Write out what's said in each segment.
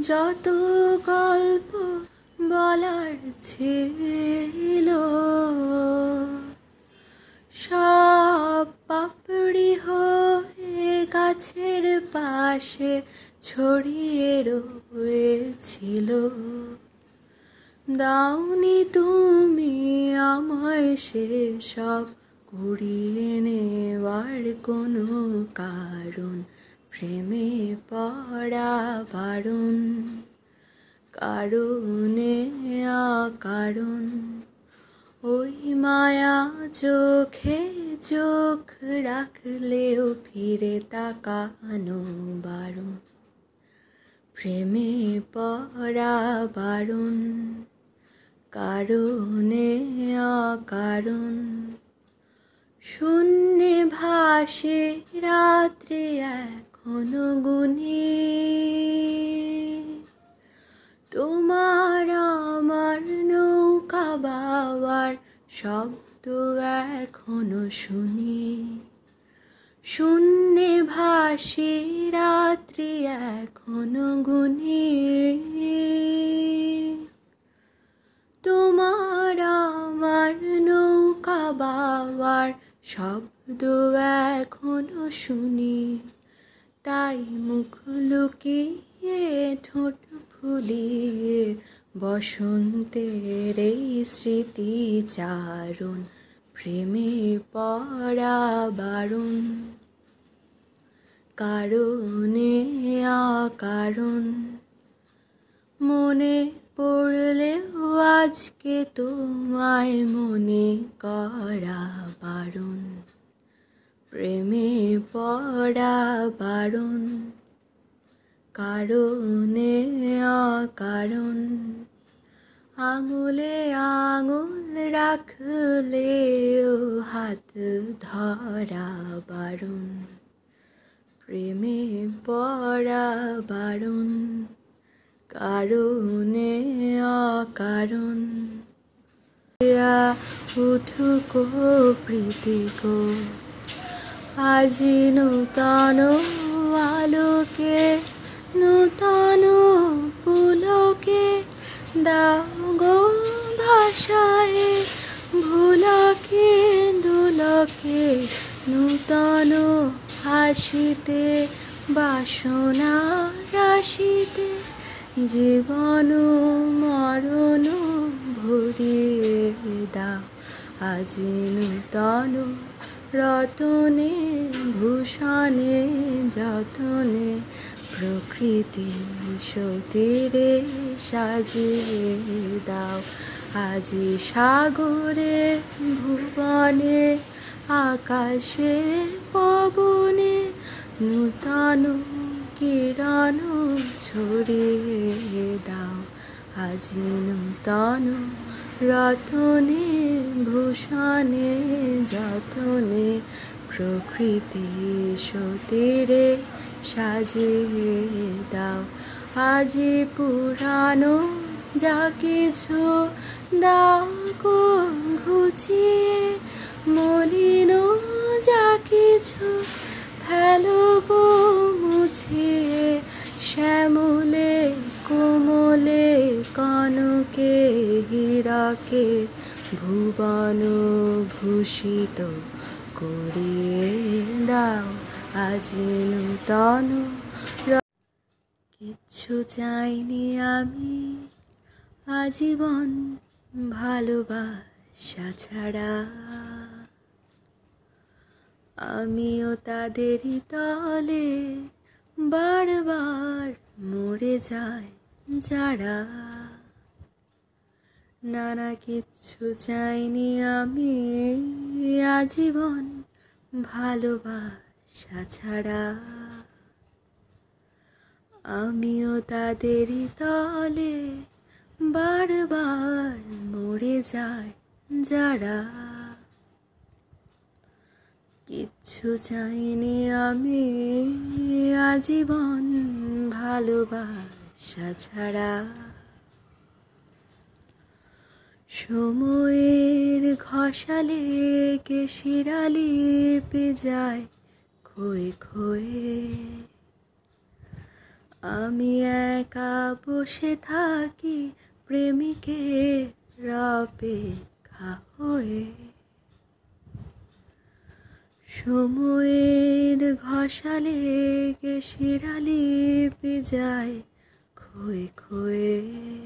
যত গল্প বলার ছিল সব পাপড়ি হয়ে গাছের পাশে ছড়িয়ে রয়েছিল। দাওনি তুমি আমায় সেসব কুড়িয়ে নেওয়ার কোনো কারণ, প্রেমে পড়া বারণ, কারণে অকারণ। ওই মায়া চোখে চোখ রাখলেও ফিরে তাকানো বারণ, প্রেমে পড়া বারণ, কারণে অকারণ। শূন্যে ভাসে রাত্রে এখনো গুনে, তোমার আমার নৌকা বাবার শব্দ এখনো শুনি। শূন্যে ভাসে রাত্রি এখনো গুনে, তোমার আমার নৌকা বাবার শব্দ এখনো শুনি। তাই মুখ লুকিয়ে ঠোঁট ফুলিয়ে বসন্তের এই স্মৃতিচারণ, প্রেমে পড়া বারণ, কারণে অকারণ। মনে পড়লেও আজকে তোমায় মনে করা বারণ, প্রেমে পড়া বারণ, কারণে অকারণ। আঙুলে আঙুল রাখলেও হাত ধরা বারণ, প্রেমে পড়া বারণ, কারণে অকারণ। উঠুক প্রীতি গো আজি নূতন আলোকে, নূতন পুলকে দাও গো ভাষায় ভুলকে দুলকে। নূতন হাসিতে বাসনা রাশিতে জীবন মরণ ভরিয়ে দাও আজি নূতন রতনে ভূষণে যতনে। প্রকৃতি সতীরে সাজিয়ে দাও আজি সাগরে ভুবনে আকাশে পবনে। নূতন কিরণ ছড়িয়ে দাও আজি নূতন রতনে ভূষণে যতনে। প্রকৃতি সতীরে সাজিয়ে দাও আজি পুরানো যা কিছু দাও গো ঘুচিয়ে। মলিন যা কিছু ফেলো গো মুছিয়ে। শ্যামলে কোমলে কনকে হীরকে ভুবন ভূষিত করিয়ে দাও আজি নূতন। কিচ্ছু চাইনি আমি আজীবন ভালোবাসা ছাড়া, আমিও তাদেরই তলে বারবার মরে যায় যারা। নানা কিচ্ছু চাইনি আমি আজীবন ভালোবাসা ছাড়া, আমিও তাদেরই তলে বারবার মরে যায় যারা। কিচ্ছু চাইনি আমি আজীবন ভালোবাসা ছাড়া। সময়ের ঘষালে কে শিরালি পে যায় ক্ষয়ে ক্ষয়ে, আমি একা বসে থাকি প্রেমিকের অপেক্ষা হয়ে। সময়ের ঘষালে গে শিরালি যায় ক্ষয়ে ক্ষয়ে।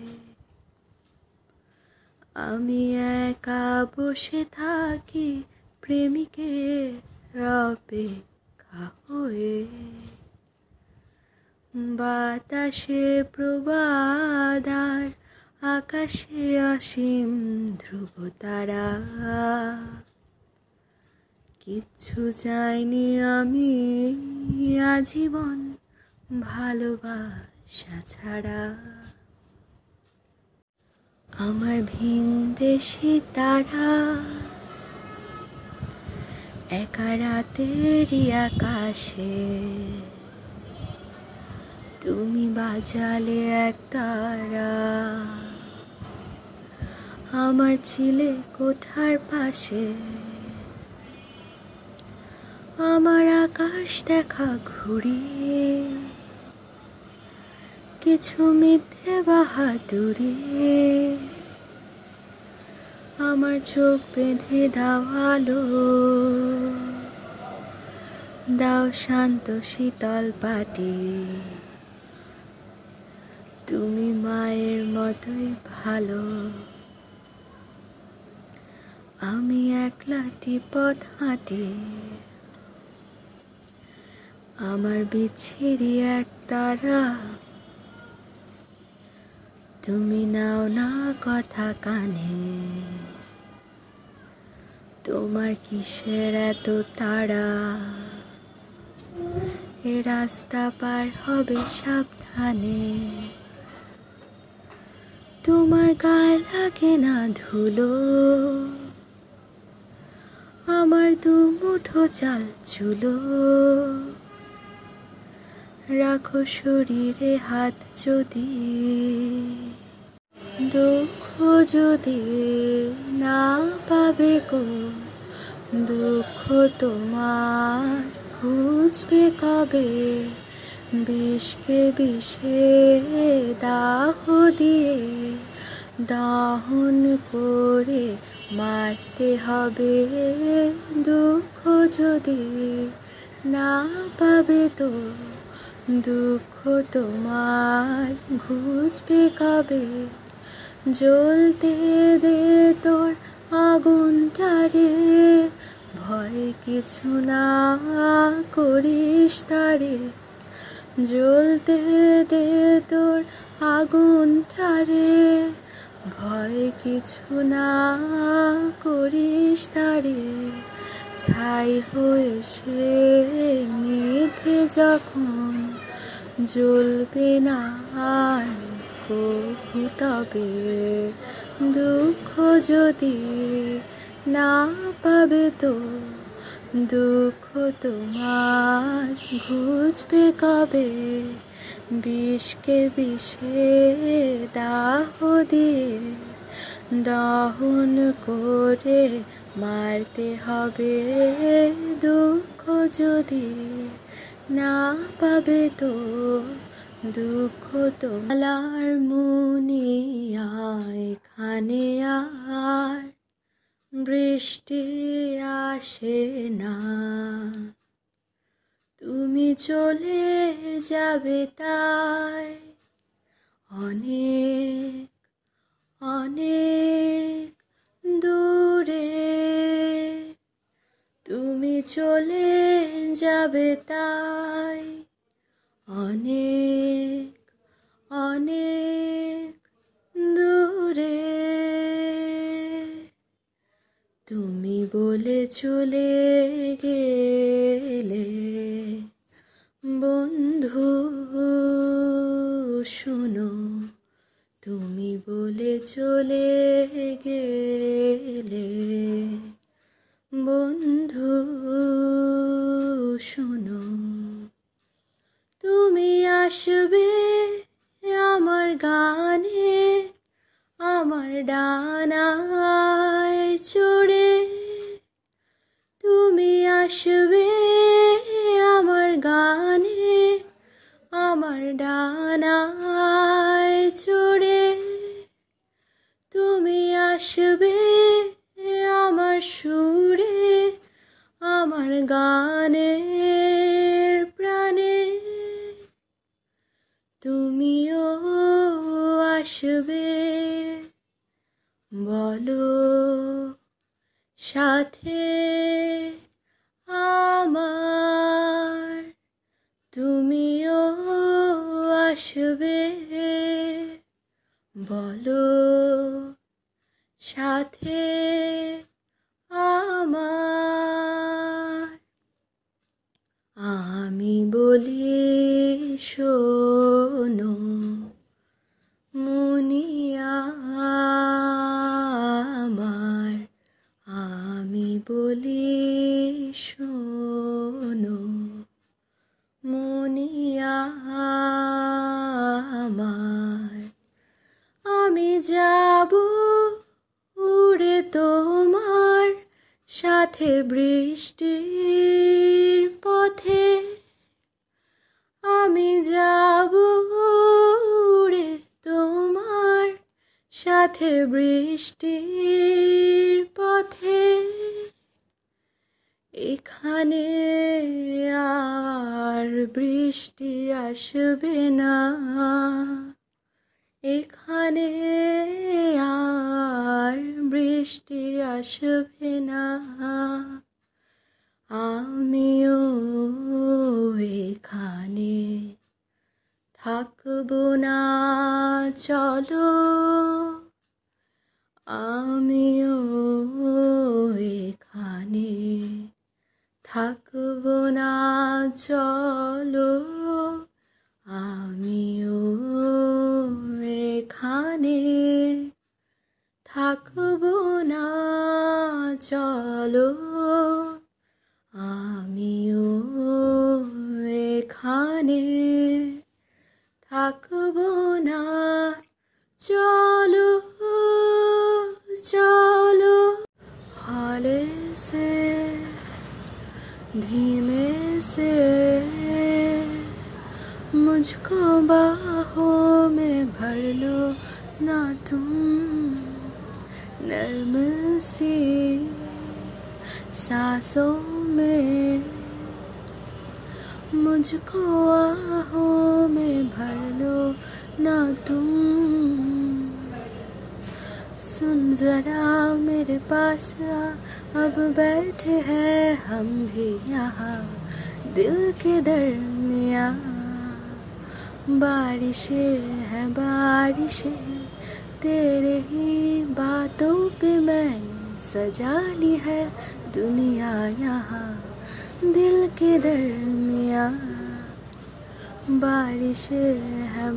আমি একা বসে থাকি প্রেমিকের অপেক্ষা হয়ে। বাতাসে প্রবাদ আর আকাশে অসীম ধ্রুব তারা। কিচ্ছু চাইনি আমি আজীবন ভালোবাসা ছাড়া। আমার ভিনদেশী তারা একা রাতেরই আকাশে। তুমি বাজালে এক তারা আমার ছিলে কোঠার পাশে। আমার আকাশ দেখা ঘুরি কিছু মিথ্যে বাহাদুরি। আমার চোখ বেঁধে দাও আলো, দাও শান্ত শীতল পাটি। তুমি মায়ের মতোই ভালো। আমি একলাটি পথ হাঁটি, আমার বিচ্ছিরি এক তারা। তুমি নাও না কথা কানে, তোমার কিসের এত তাড়া। এ রাস্তা পার হবে সাবধানে, তোমার গায়ে লাগে না ধুলো। আমার দু মুঠো চাল চুলো, রাখো শরীরে হাত যদি। দুঃখ যদি না পাবে গো, দুঃখ তোমার খুঁজবে কবে। বিষকে বিষে দাহ দিয়ে দহন করে মারতে হবে। দুঃখ যদি না পাবে তো, দুঃখ তোমার ঘুচবে কবে। জ্বলতে দে তোর আগুনটারে, ভয় কিছু না করিস তারে। জ্বলতে দে তোর আগুনটারে, ভয় কিছু না করিস তারে। ছাই হয়ে সে নিভে যখন, জ্বলবে না আর কভু তবে। দুঃখ যদি না পাবে তো, দুঃখ তোমার ঘুচবে কবে। বিষকে বিষে দাহ দিয়ে দহন করে মারতে হবে। দুঃখ যদি না পাবে তো, দুঃখ তোমার মুনিয়া এখানে আর বৃষ্টি আসে না। তুমি চলে যাবে তাই অনেক অনেক দূরে। তুমি চলে যাবে তাই অনেক অনেক দূরে। তুমি বলে চলে গেলে বন্ধু শোনো, তুমি বলে চলে গেলে বন্ধু শোনো। তুমি আসবে আমার গানে, আমার ডানায় চড়ে। তুমি আসবে আমার গানে, আমার ডানায় চড়ে তুমি আসবে আমার সুরে, আমার গানের প্রাণে তুমিও আসবে, বলো সাথে আমার তুমিও আসবে, বলো সাথে আমার। আমি বলি শোনো মুনিয়া আমার, আমি বলি শোনো মুনিয়া আমার। আমি যাব উড়ে তোমার সাথে বৃষ্টির পথে, আমি যাব উড়ে তোমার সাথে বৃষ্টির পথে। এখানে আর বৃষ্টি আসবে না, এখানে আর বৃষ্টি আসবে না। আমিও এখানে থাকবো না, চলো আমিও এখানে থাকবো না, চলো আমিও এখানে থাকবো না, চলো আমিও এখানে থাকবো না, চলো चलो। हौले से धीमे से मुझको बाहों में भर लो ना तुम, नर्म सी सांसों में मुझको आहों में भर लो ना तुम। सुन जरा मेरे पास आ, अब बैठे हैं हम भी यहाँ दिल के दरमियाँ। बारिशें हैं बारिशें तेरे ही बातों पे मैंने सजा ली है दुनिया यहाँ दिल के दरमियाँ। बारिशें हैं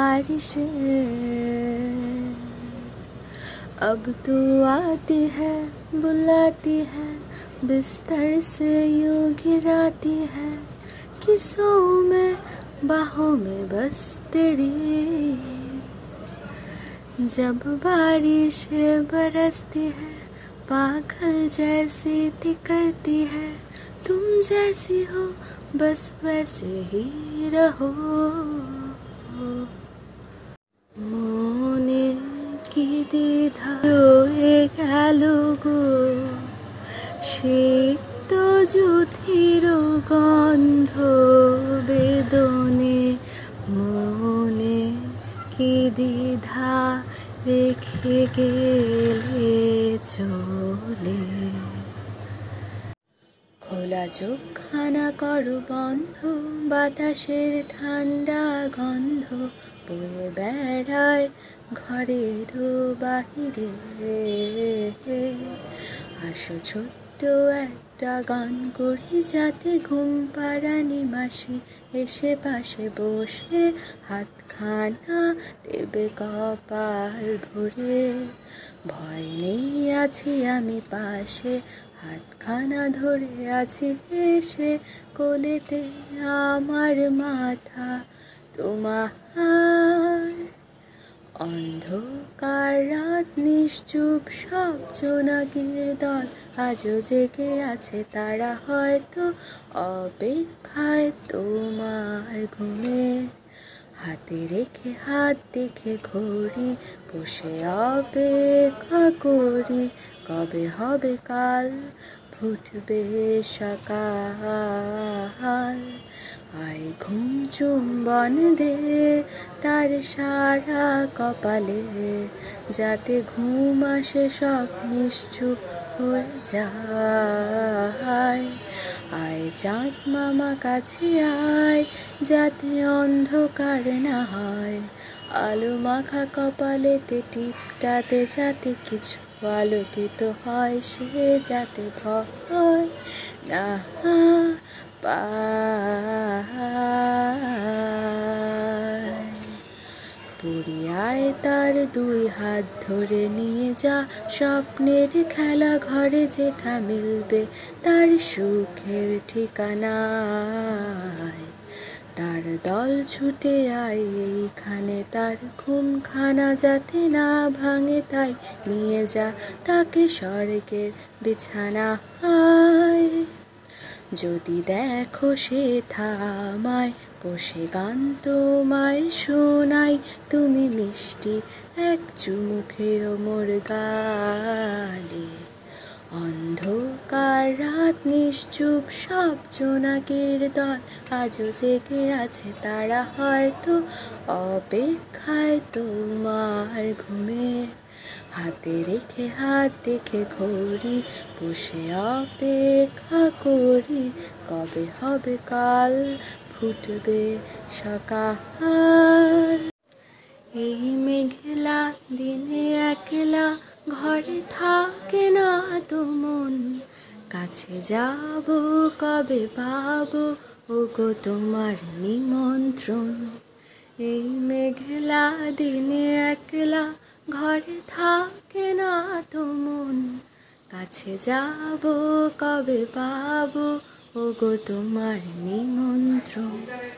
बारिशें अब तू आती है बुलाती है बिस्तर से यूं गिराती है किस्सों में बाहों में बस तेरी। जब बारिश बरसती है पागल जैसी थी करती है तुम जैसी हो बस वैसे ही रहो। मोने की দ্বিধা হয়ে গেল গো সিক্ত যুথির গন্ধ বেদনে মনে কি দ্বিধা রেখে গেলে চলে। খোলা চোখখানা করো বন্ধ বাতাসের ঠান্ডা গন্ধ বয়ে বেড়ায় ঘরেরও বাহিরে। আসো ছোট্ট একটা গান করি যাতে ঘুম পাড়ানি মাসি এসে পাশে বসে হাতখানা দেবে কপাল ভরে। ভয় নেই আছি আমি পাশে হাতখানা ধরে আছি এসে কোলেতে আমার মাথা তোমার। অন্ধকার রাত নিশ্চুপ সব জোনাকির দল আজও জেগে আছে তারা হয়তো অপেক্ষায় তোমার ঘুমে। হাতে রেখে হাত দেখে ঘড়ি, বসে অপেক্ষা করি কবে হবে কাল, ফুটবে সকাল। আয় ঘুম চুম্বন দে তার সারা কপালে, যাতে ঘুম আসে সব নিশ্চুপ হয়ে যায়। আয় চাঁদ মামা কাছে আয়, যাতে অন্ধকার না হয়, আলো মাখা কপালেতে টিপটাতে যাতে কিছু আলোকিত হয়, সে যাতে ভয় না পায়। পুরিয়ায় তার দুই হাত ধরে নিয়ে যা, স্বপ্নের খেলা ঘরে যেথা মিলবে তার সুখের ঠিকানায়। তার দল ছুটে আয় এইখানে, তার ঘুমখানা যাতে না ভাঙে তাই নিয়ে যা তাকে স্বর্গের বিছানায়। যদি দেখো সে থামায়, বসে গান তোমায় শোনাই, তুমি মিষ্টি এক চুমুখেও মোর গালে। অন্ধকার রাত নিশ্চুপ, সব জোনাকের দল আজও জেগে আছে, তারা হয়তো অপেক্ষায় তোমার ঘুমের। হাতে রেখে হাত দেখে ঘড়ি, বসে অপেক্ষা করি কবে হবে কাল, ফুটবে সকাল। এই মেঘলা দিনে একলা ঘরে থাকে না তো মন, কাছে যাব কবে পাবো ওগো তোমার নিমন্ত্রণ। এই মেঘলা দিনে একলা ঘরে থাকে না তো মন, কাছে যাব কবে পাবো ওগো তোমার নিমন্ত্রণ।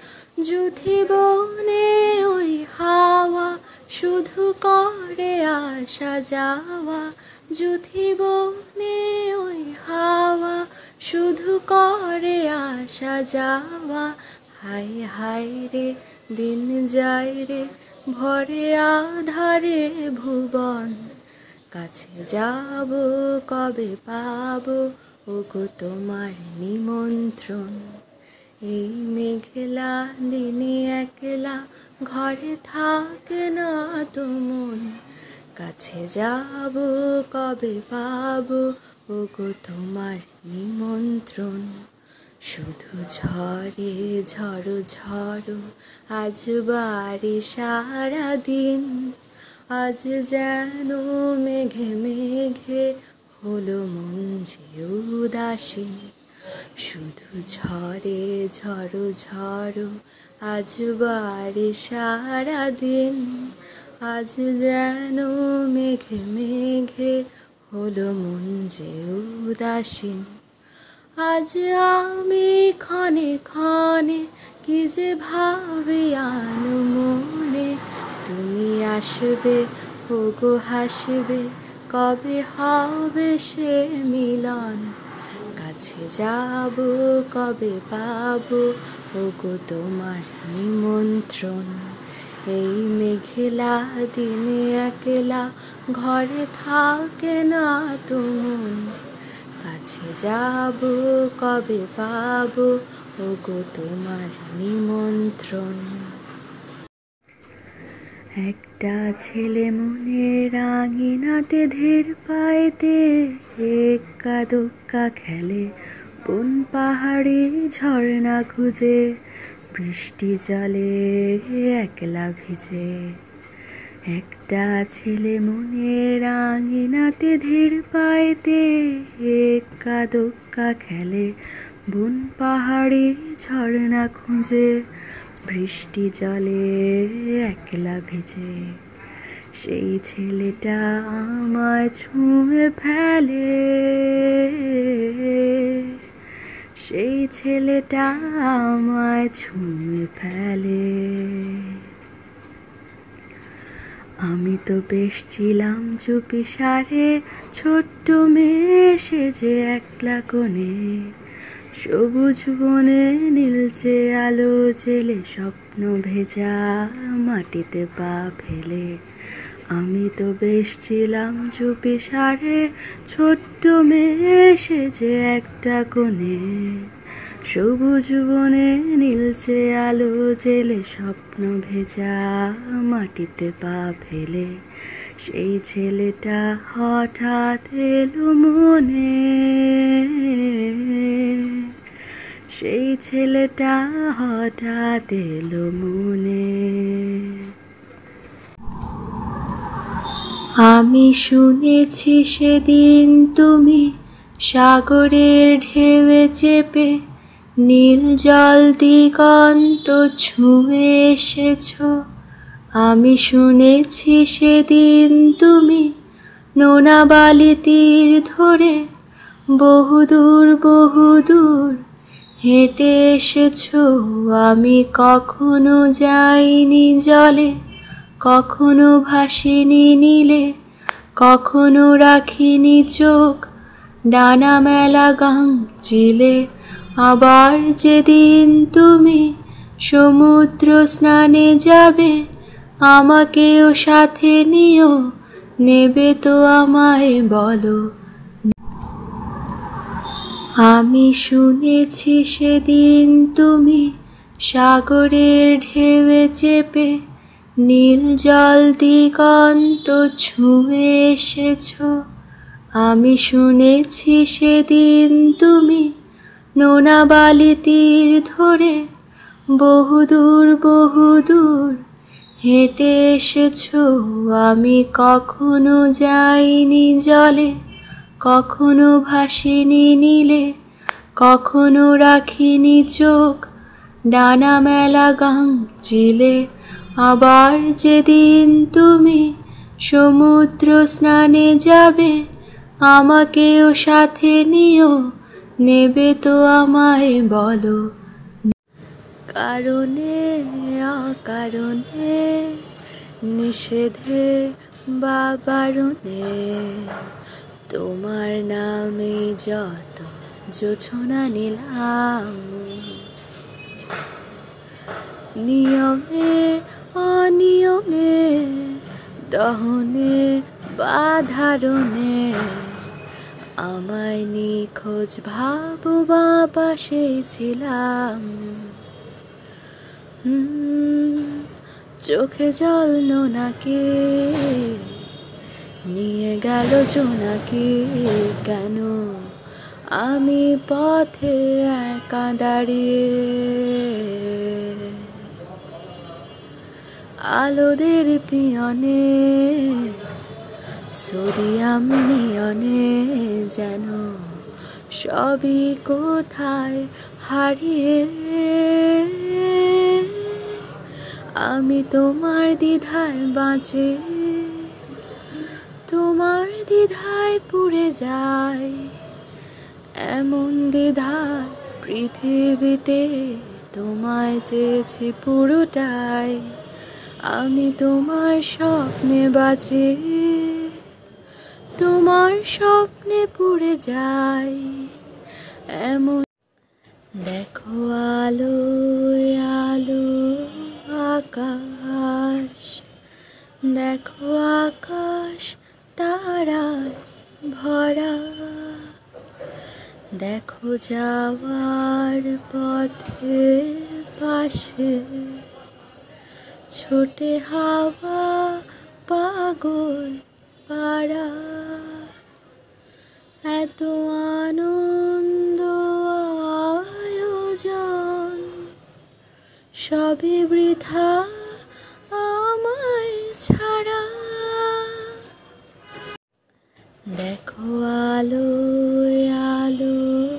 যুথি বনে ওই হাওয়া শুধু করে আসা যাওয়া, যুথি বনে ওই হাওয়া শুধু করে আসা যাওয়া। হায় হায় রে দিন যায় রে ভরে আধারে ভুবন, কাছে যাব কবে পাবো ওগো তোমার নিমন্ত্রণ। এই মেঘলা দিনে একলা ঘরে থাকে না তো মন, কাছে যাব কবে পাবো ওগো তোমার নিমন্ত্রণ। শুধু ঝড়ে ঝড়ো ঝড়ো আজ বাড়ি সারাদিন, আজ যেন মেঘে মেঘে হলো মন যে উদাসীন। শুধু ঝড়ে ঝড়ো ঝড়ো আজ বাড়ি সারাদিন, আজ যেন মেঘে মেঘে হলো মন যে উদাসীন। আজ আমি ক্ষণে ক্ষণে কি যে ভাবি আনো মনে, তুমি আসবে ওগো হাসবে কবে হবে সে মিলন, কাছে যাব কবে পাবো ওগো তোমার নিমন্ত্রণ। এই মেঘলা দিনে একলা ঘরে থাকে না তো মন, কাছে যাব কবে পাবো ওগো তোমার নিমন্ত্রণ। একটা ছেলে মনের আঙিনাতে ধীর পাইতে এক্কা দোক্কা খেলে, কোন পাহাড়ি ঝর্ণা খুঁজে বৃষ্টি জলে একলা ভিজে। একটা ছেলে মনের আঙিনাতে ধীর পাইতে এক্কা দোক্কা খেলে, বন পাহাড়ি ঝর্ণা খুঁজে বৃষ্টি জলে একলা ভিজে। সেই ছেলেটা আমায় ছুঁয়ে ফেলে, সেই ছেলেটা আমায় ছুঁয়ে ফেলে। আমি তো বেশ ছিলাম চুপি সারে, ছোট্ট মেয়ে সেজে একলা কোণে, সবুজ বনে নীলচে আলো জেলে স্বপ্ন স্বপ্ন ভেজা মাটিতে পা ফেলে। আমি তো বেশ ছিলাম চুপি সারে, ছোট্ট মেয়ে সেজে একটা কোণে। সবুজ বনে নীলচে আলো জেলে স্বপ্ন ভেজা মাটিতে পা ফেলে। সেই ছেলেটা হঠাৎ এলো মনে, সেই ছেলেটা হঠাৎ এলো মনে। আমি শুনেছি সেদিন তুমি সাগরের ঢেউয়ে চেপে নীল জল দিগন্ত ছুঁয়ে এসেছ। আমি শুনেছি সেদিন তুমি নোনা বালি তীর ধরে বহুদূর বহুদূর হেঁটে এসেছ। আমি কখনো যাইনি জলে, কখনো ভাসিনি নীলে, কখনো রাখিনি চোখ ডানা মেলা গাং চিলে। আবার যেদিন তুমি সমুদ্র স্নানে যাবে, আমাকেও সাথে নিও, নেবে তো আমায় বলো। আমি শুনেছি সেদিন তুমি সাগরের ঢেউয়ে চেপে নীল জল দিগন্ত ছুঁয়ে এসেছ। আমি শুনেছি সেদিন তুমি নোনা বালি তীর ধরে বহুদূর বহুদূর হেঁটে এসেছ। আমি কখনো যাইনি জলে, কখনো ভাসিনি নীলে, কখনো রাখিনি চোখ ডানা মেলা গাং চিলে। আবার যেদিন তুমি সমুদ্র স্নানে যাবে, আমাকেও সাথে নিও, নেবে তো আমায় বলো। কারণে অকারণে, নিষেধে বা বারণে, তোমার নামে যত জোছনা নিলাম। নিয়মে অনিয়মে, দহনে বা ধারণে, আমায় নিখোঁজ ভাববা পাশে ছিলাম। চোখে জল নোনাকে নিয়ে গেল জোনাকি কেন? আমি পথে একা দাঁড়িয়ে, আলোদের পিয়নে সোডিয়াম নিয়নে, যেন সবই কোথায় হারিয়ে। আমি তোমার দ্বিধায় বাঁচি, তোমার দ্বিধায় পুড়ে যাই। এমন দ্বিধার পৃথিবীতে তোমায় চেয়েছি পুরোটাই। আমি তোমার স্বপ্নে বাঁচি, তোমার স্বপ্নে পুড়ে যাই। এমন দেখো আলো আলো আকাশ, দেখো আকাশ তারায় ভরা। দেখো যাওয়ার পথের পাশে ছোটে হাওয়া পাগল পাড়া। এত আনন্দ আয়োজন সবই বৃথা আমায় ছাড়া। দেখো আলো আলো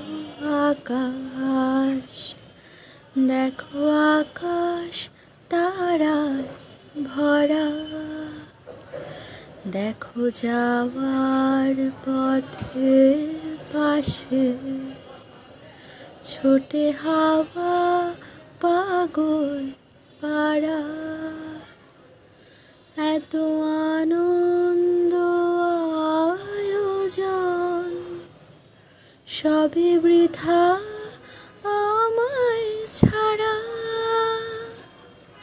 আকাশ, দেখো আকাশ তারায় ভরা। দেখো যাওয়ার পথের পাশে ছোটে হাওয়া পাগল পাড়া। এত আনন্দ আয়োজন সবই বৃথা আমায় ছাড়া।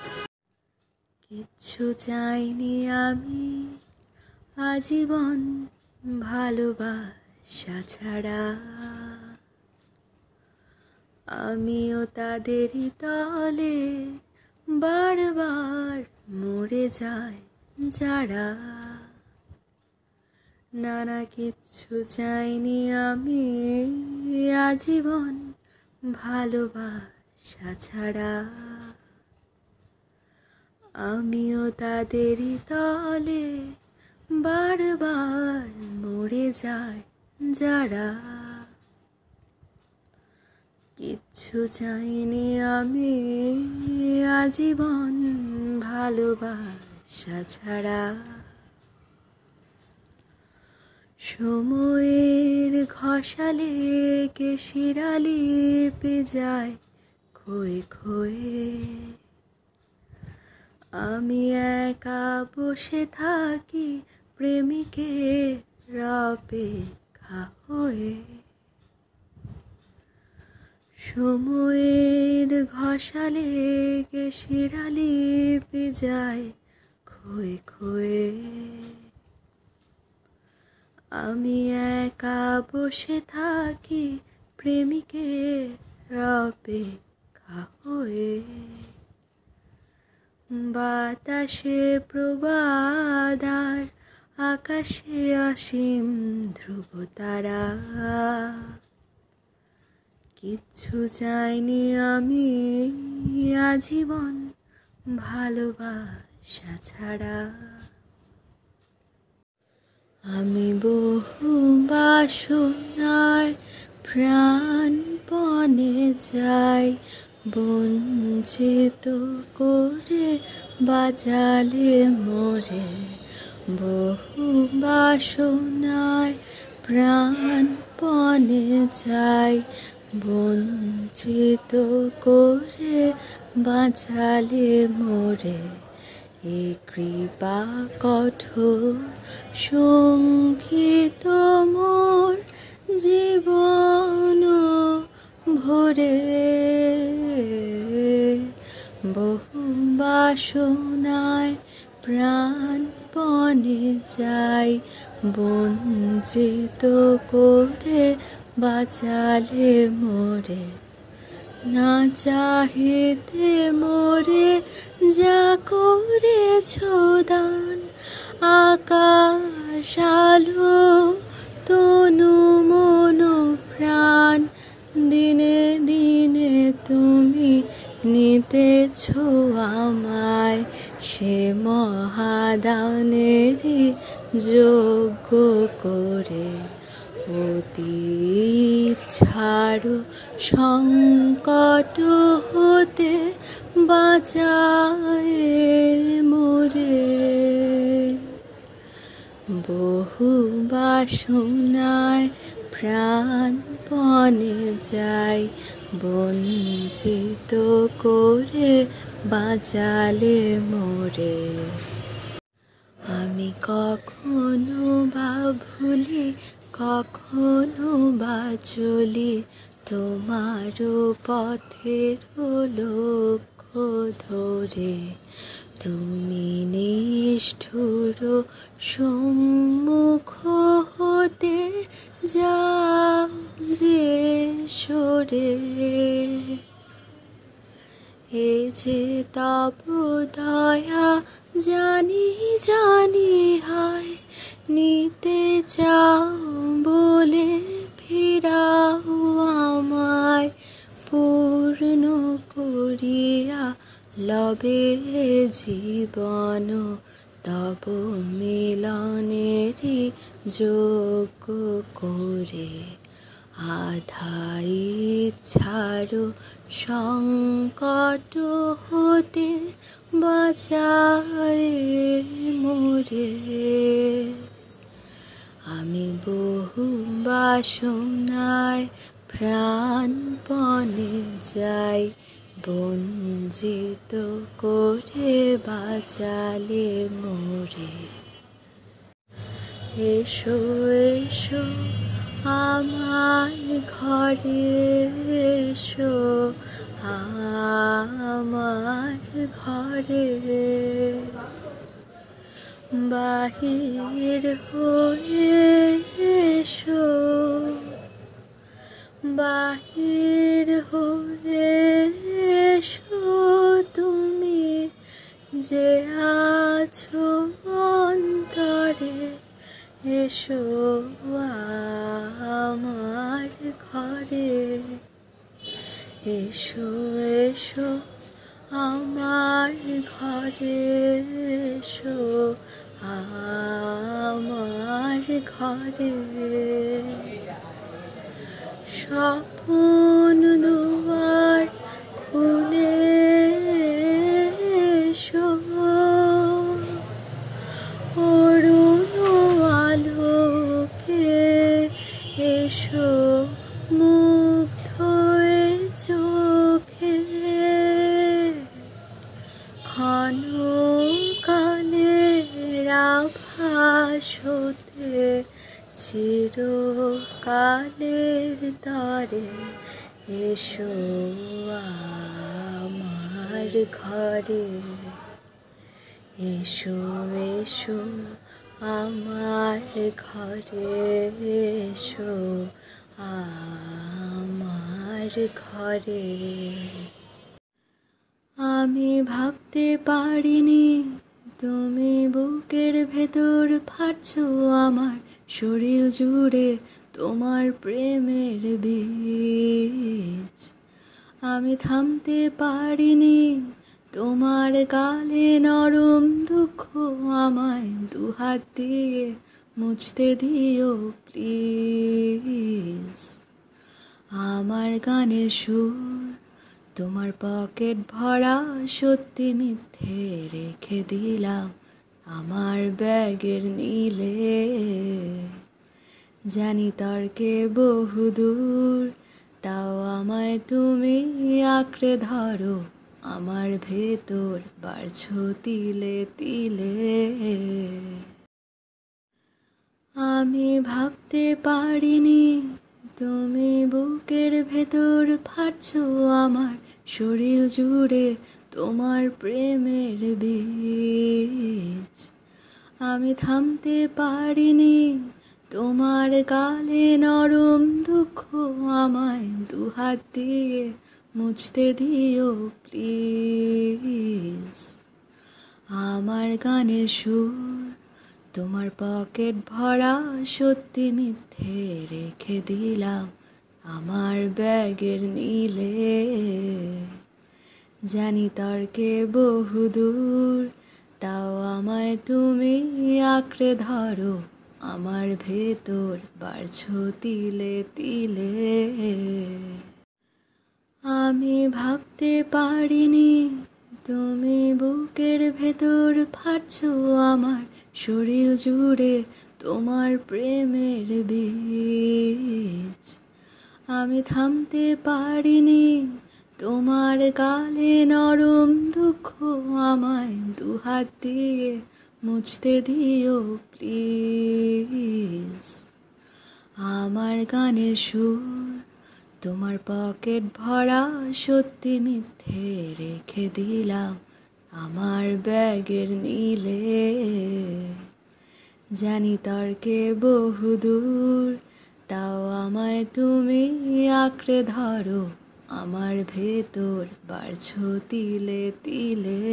কিচ্ছু চাইনি আমি আজীবন ভালোবাসা ছাড়া, আমিও তাদেরই তলে বারবার মরে যায় যারা। নানা কিচ্ছু চাইনি আমি আজীবন ভালোবাসা ছাড়া, আমিও তাদেরই তলে বারবার মরে যায় যারা। কিচ্ছু চাইনি আমি আজীবন ভালোবাসা ছাড়া, সময়ের ঘষালে কে শিরালি যায় ক্ষয়ে ক্ষয়ে, আমি একা বসে থাকি প্রেমিকের অপেক্ষা হয়ে। সময়ের ঘষালে কে শিরালি যায় ক্ষয়ে ক্ষয়ে, আমি একা বসে থাকি প্রেমিকের অপেক্ষা হয়ে। বাতাসে প্রবাদ আর আকাশে অসীম ধ্রুবতারা, কিচ্ছু চাইনি আমি আজীবন ভালোবাসা ছাড়া। আমি বহু বাসনায় প্রাণপণে যাই, বঞ্চিত করে বাজালে মোরে। বহু বাসনায় প্রাণপণে যাই, বঞ্চিত করে বাজালে মোরে। এ কৃপা কঠোর শঙ্কিত মোর জীবন ভরে। বহু বাসনায় প্রাণপণে যাই, বঞ্চিত করে বাঁচালে মোরে। না চাহিতে মোরে যা করেছ দান, আকাশ আলো তনু মন প্রাণ। দিনে দিনে তুমি নিতেছ আমায়, সে মহাদানেরই যোগ্য করে। অতীত ছাড়ো সংকট হতে বাঁচায় মোরে। বহু বাসনায় প্রাণপণে যাই, বঞ্চিত করে বাঁচালে মোরে। আমি কখনো বা ভুলি, কখনো বা চলি তোমারও পথের লক্ষ্য ধরে। তুমি নিষ্ঠুর সম্মুখ হতে যাও যে সরে। এ যে তব দয়া জানি জানি হায়, নিতে চাও বলে ফিরাও আমায়। পূর্ণ করিয়া লবে জীবন তব মিলনেরই যোগ্য করে। আধাই ছাড়ো সংকট হতে বাঁচায় মোরে। আমি বহু বাসনায় প্রাণপণে যাই, বঞ্চিত করে বাঁচালে মোরে। এসো এসো আমার ঘরে এসো, আমার ঘরে বাহির হয়ে এসো, বাহির হয়ে এসো তুমি যে আছো অন্তরে, এসো আমার ঘরে, এসো এসো আমার ঘরে, এসো আমার ঘরে। স্বপন দুয়ার খুলে এসো, অরুণ আলোকে এসো মুগ্ধ চোখে, ক্ষণ কালের আভাস হতে চিরকালের তরে, এসো আমার ঘরে, এসো এসো আমার ঘরে, এসো আমার ঘরে। আমি ভাবতে পারিনি তুমি বুকের ভেতর ফাটছো আমার শরীর জুড়ে তোমার প্রেমের বীজ। আমি থামতে পারিনি তোমার গালে নরম দুঃখ আমায় দুহাত দিয়ে মুছতে দিও প্লিজ। আমার গানের সুর তোমার পকেট ভরা সত্যি মিথ্যে রেখে দিলাম আমার ব্যাগের নীলে। জানি তর্কে বহুদূর, তাও আমায় তুমি আঁকড়ে ধরো আমার ভেতর বাড়ছো তিলে তিলে। আমি ভাবতে পারিনি তুমি বুকের ভেতর ফাটছো আমার শরীর জুড়ে তোমার প্রেমের বীজ। আমি থামতে পারিনি তোমার গালে নরম দুঃখ আমায় দুহাত দিয়ে মুছতে দিও প্লিজ। আমার গানের সুর তোমার পকেট ভরা সত্যি মিথ্যে রেখে দিলাম আমার ব্যাগের নীলে। জানি তর্কে বহুদূর, তাও আমায় তুমি আঁকড়ে ধরো আমার ভেতর বাড়ছো তিলে তিলে। আমি ভাবতে পারিনি তুমি বুকের ভেতর ফাটছো আমার শরীর জুড়ে তোমার প্রেমের বীজ। আমি থামতে পারিনি তোমার গালে নরম দুঃখ আমায় দুহাত দিয়ে মুছতে দিও প্লিজ। আমার গানের সুর তোমার পকেট ভরা সত্যি মিথ্যে রেখে দিলাম আমার ব্যাগের নীলে। জানি তর্কে বহুদূর, তাও আমায় তুমি আঁকড়ে ধরো আমার ভেতর বাড়ছো তিলে তিলে।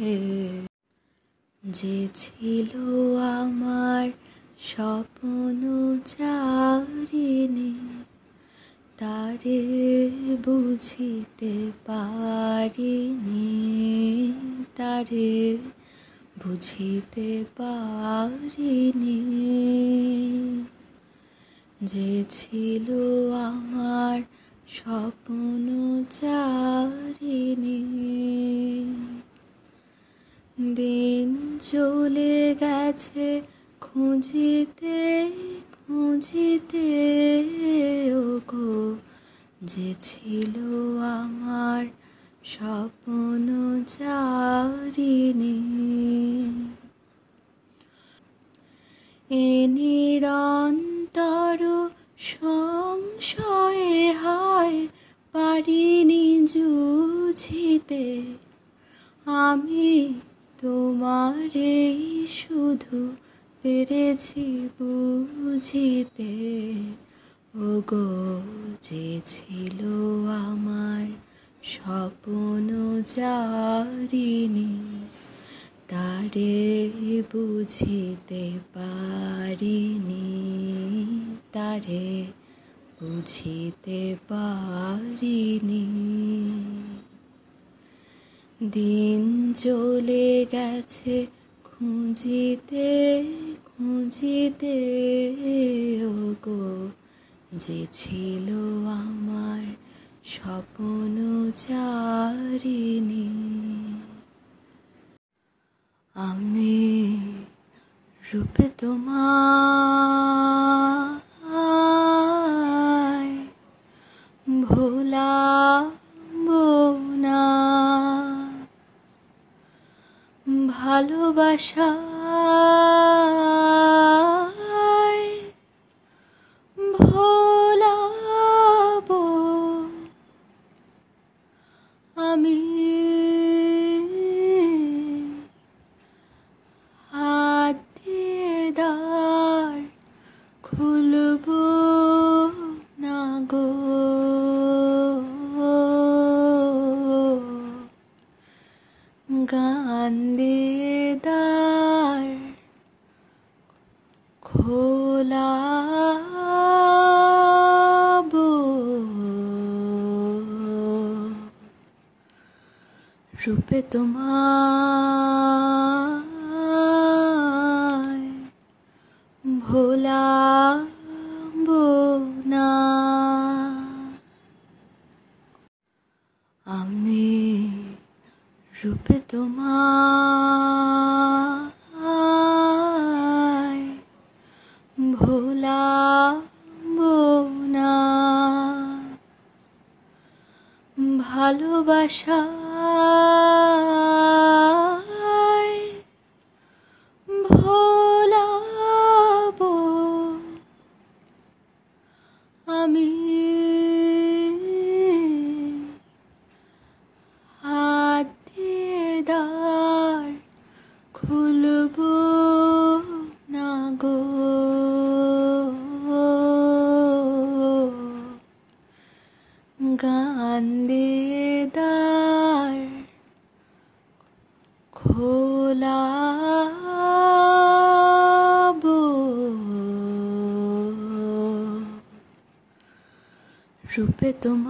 যে ছিল আমার স্বপ্ন চারিণী, তারে বুঝিতে পারিনি, তারে বুঝিতে পারিনি। যে ছিল আমার স্বপ্ন চারিণী, দিন চলে গেছে খুঁজিতে খুঁজিতে ওগো, যে ছিল আমার স্বপ্ন চারিণী। এ নিরন্তর সংশয়ে হায় পারিনি জুঝিতে, আমি তোমারেই শুধু পেরেছি বুঝিতে। ওগো যে ছিল আমার স্বপ্ন জারিনি, তারে বুঝিতে পারিনি, তারে বুঝিতে পারিনি। দিন চলে গেছে খুঁজিতে খুঁজিতে, ওগো যে ছিল আমার স্বপ্ন জারিনি। আমি রূপে তোমায় ভোলাবো না, ভালোবাসায় ভোলাবো আমি। হাত দিয়ে দ্বার খুলবো না গো, গান দিয়ে দ্বার খোলাবো। রূপে তোমায় ভোলাবো না, আমি রূপে তোমায় ভোলাবো না, ভালোবাসায় ভোলাবো আমি। হাত দিয়ে দ্বার খুলবো না গো, গান দিয়ে দ্বার খোলাবো। রূপে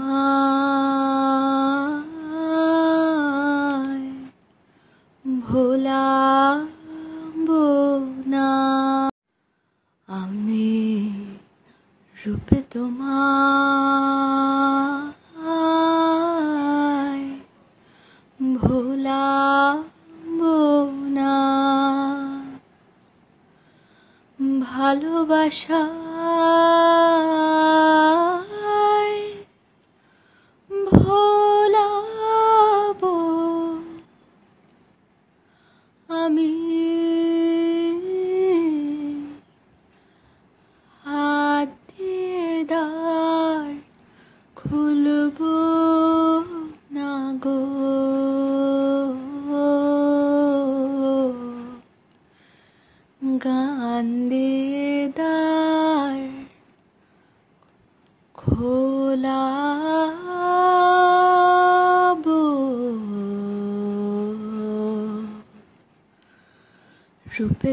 তোমায় ভোলাবো না, আমি রূপে তোমায় ভোলাবো না, ভালোবাসায় ভোলাবো আমি। হাত দিয়ে দ্বার খুলবো না গো, গান দিয়ে দ্বার খোলাবো। রূপে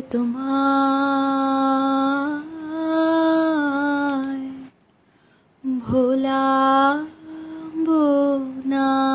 তোমায় ভোলাবো না।